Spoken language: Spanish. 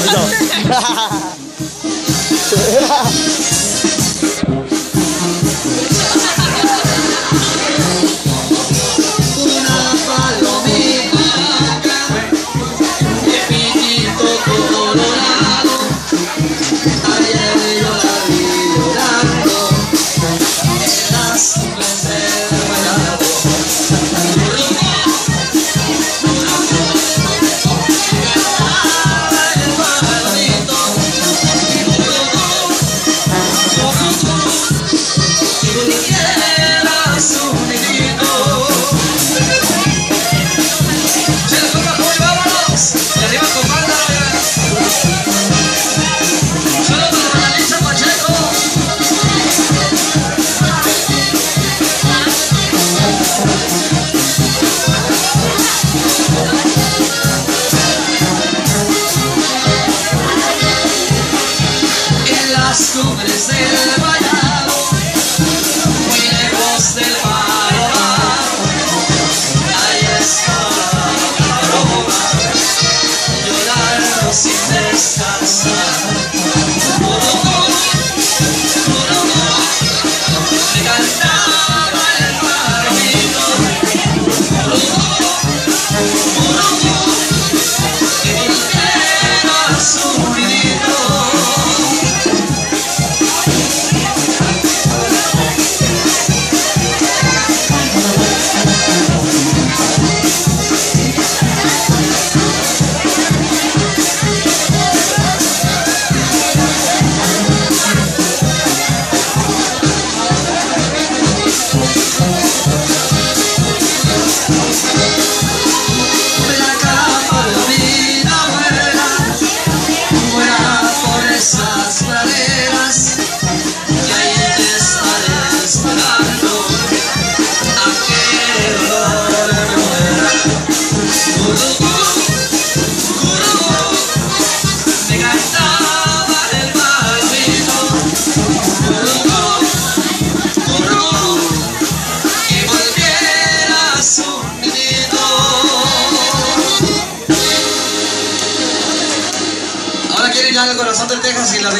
eso. Las cumbres del vallado, muy lejos del panorama, ahí está la broma, llorando sin descansar. Me cantaba el pajarito, que volviera su nidito. Ahora quieren ir al corazón del Texas y la